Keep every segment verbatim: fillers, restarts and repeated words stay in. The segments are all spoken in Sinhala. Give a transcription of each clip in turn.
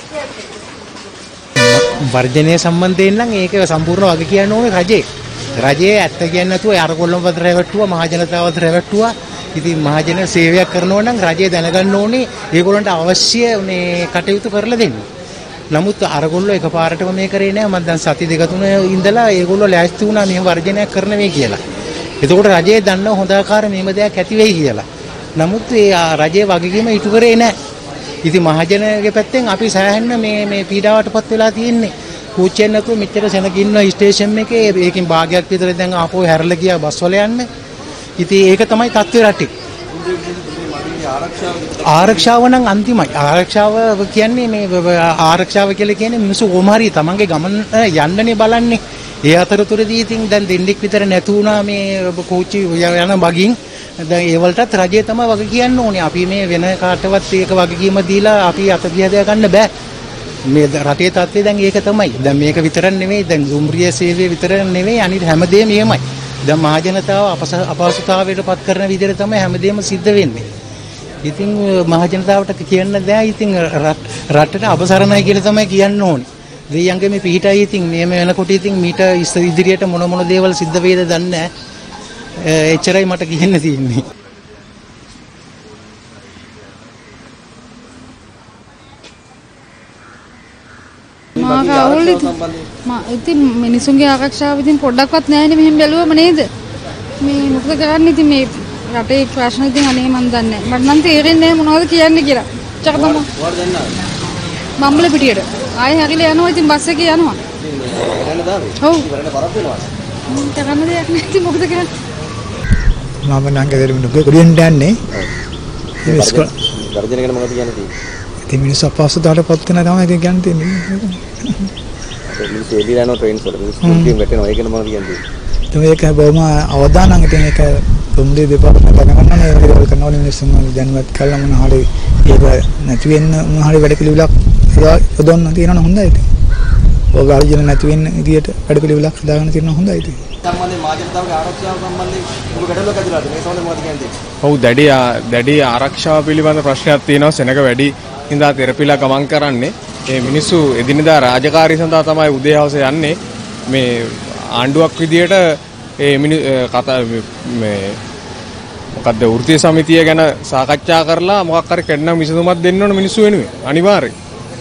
වර්ජනය සම්බන්ධයෙන් නම් ඒක සම්පූර්ණ වග කියන්න ඕනේ රජේ. රජයේ ඇත්ත කියන්නේ නැතුව අර කොල්ලම පතර රැවට්ටුවා මහ ජනතාවත් රැවට්ටුවා. ඉතින් මහ ජන සේවයක් කරනවා නම් රජය දැනගන්න ඕනේ ඒගොල්ලන්ට අවශ්‍ය මේ කටයුතු කරලා දෙන්න. නමුත් අරගොල්ලෝ එකපාරටම මේ කරේ නෑ. මම දැන් සති දෙක තුන ඉඳලා ඒගොල්ලෝ ලෑස්ති වුණා මෙහෙම වර්ජනයක් කරන මේ කියලා. එතකොට රජය දන්නව හොඳ ආකාර මෙහෙම දෙයක් ඇති වෙයි කියලා. නමුත් ඒ රජයේ වගකීම ඉටු කරේ නෑ. ඉතින් මහජනගේ පැත්තෙන් අපි සෑහෙන්න මේ මේ පීඩාවටපත් වෙලා තියෙන්නේ. කෝච්චියෙන් නැතුව මෙච්චර සෙනග ඉන්න ස්ටේෂන් එකේ ඒකෙන් භාගයක් විතර දැන් ආපහු හැරලා ගියා බස් වල යන්න. ඉතින් ඒක තමයි තත්ත්වය රටේ. ආරක්ෂාව නම් අන්තිමයි. ආරක්ෂාව කියන්නේ මේ ආරක්ෂාව කියලා කියන්නේ මිනිස්සු කොහොම හරි තමන්ගේ ගමන යන්නනේ බලන්නේ. ඒ අතරතුරදී ඉතින් දැන් දෙන්නෙක් විතර නැතු වුණා මේ කෝච්චි යන බගින්. දැන් ඒ වලටත් රජය තමයි වග කියන්න ඕනේ. අපි මේ වෙන කාටවත් ඒක වගකීම දීලා අපි අත පියදා ගන්න බෑ. මේ රටේ තත්ත්වය දැන් ඒක තමයි. දැන් මේක විතරක් නෙවෙයි. දැන් දුම්රිය සේවය විතරක් නෙවෙයි. අනිත් හැමදේම එහෙමයි. දැන් මහ ජනතාව අපහසුතාවයට පත් කරන විදිහට තමයි හැමදේම සිද්ධ වෙන්නේ. ඉතින් මහ ජනතාවට කියන්න බෑ. ඉතින් රටට අපසරණයි කියලා තමයි කියන්න ඕනේ. දෙයියන්ගේ මේ පිහිටයි ඉතින් මේ වෙනකොට ඉතින් මීට ඉදිරියට මොන මොන දේවල් සිද්ධ වෙයිද දන්නේ නැහැ. එච්චරයි මට කියන්න තියෙන්නේ. මාගාවුල් ඉතින් මිනිසුන්ගේ ආරක්ෂාව ඉතින් පොඩ්ඩක්වත් නැහැනේ මෙහෙම බැලුවම නේද? මේ මොකද කරන්නේ ඉතින් මේ රටේ ප්‍රශ්න ඉතින් අනේ මන් දන්නේ නැහැ. මට නම් තේරෙන්නේ නැහැ මොනවද කියන්නේ කියලා. චක තමයි. බම්බල පිටියට. ආයෙ හැරිලා යනවා ඉතින් බස් එකේ යනවා. ඉතින් දාවේ. ඔව්. ඉවරට බරක් වෙනවා. කරන්න දෙයක් නැහැ ඉතින් මොකද කරන්නේ? මම නම් ගෙදරින් නුගේ කුඩියෙන් යන්නේ. ඒ ඉස්කෝල ගර්ජන ගැන මොකද කියන්නේ තියෙන්නේ? ඉතින් මිනිස්සු අපහසුතාවටපත් වෙන තමයි ඒක කියන්න තියෙන්නේ. මිනිස්සු එළිලා යනවා ට්‍රේන්ස් වල. මිනිස්සු කුඩියෙන් වැටෙනවා. ඒක ගැන මොකද කියන්නේ? ඉතින් ඒක බොහොම අවදානම් ඉතින් ඒක තුන්දේ දෙපාර්තමේන්තුව දැනගන්න ඕනේ. ඒක දේවල් කරනවා මිනිස්සුන් දැනුවත් කළා මොන හරි ඒක නැති වෙන්න මොන හරි වැඩ පිළිවිලක් යොදන්න තියෙනවා හොඳයි ඉතින්. ඔය ගර්ජන නැති වෙන්න විදියට වැඩ පිළිවිලක් හදාගන්න තියෙනවා හොඳයි ඉතින්. සම්බන්ධයෙන් මාජනතාවගේ ආරක්ෂාව සම්බන්ධයෙන් ඔබ ගැටලුවක් ඇතිලාද මේ සම්බන්ධයෙන් මොකද කියන්නේ? ඔව් දැඩි දැඩි ආරක්ෂාව පිළිබඳ ප්‍රශ්නයක් තියෙනවා. සෙනග වැඩි හින්දා තෙරපිලා ගමන් කරන්නේ. මේ මිනිස්සු එදිනෙදා රාජකාරී සඳහා තමයි උදේ හවස යන්නේ. මේ ආණ්ඩුවක් විදියට ඒ කතා මේ මොකද්ද වෘත්තීය සමිතිය ගැන සාකච්ඡා කරලා මොකක් හරි කෙන්නම් විසඳුමක් දෙන්න ඕන මිනිස්සු වෙනුවෙන් අනිවාර්යයෙන්.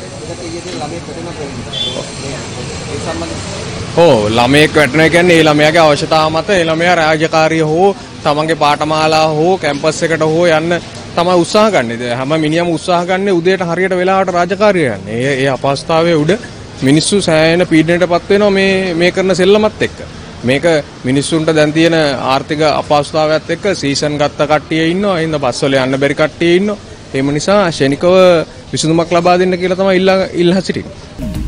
ඔව් ළමයෙක් වැටෙනවා කියන්නේ ඒ ළමයාගේ අවශ්‍යතාව මත ඒ ළමයා රාජකාරිය හෝ තමන්ගේ පාඨමාලා හෝ කැම්පස් එකට හෝ යන්න තමයි උත්සාහ ගන්න. හැම මිනිහම උත්සාහ ගන්න උදේට හරියට වෙලාවට රාජකාරිය යන්න. ඒ ඒ අපහසුතාවයේ උඩ මිනිස්සු සෑහෙන පීඩනයටපත් වෙනවා මේ මේ කරන සෙල්ලමත් එක්ක. මේක මිනිස්සුන්ට දැන් තියෙන ආර්ථික අපහසුතාවයත් එක්ක සීසන් ගත්ත කට්ටිය ඉන්නවා. ඒ හින්දා බස් වල යන්න බැරි කට්ටිය ඉන්නවා. ඒ නිසා ශනිකව විසඳුමක් ලබා දෙන්න කියලා තමයි ඉල්ලා ඉල්ලා සිටින්නේ.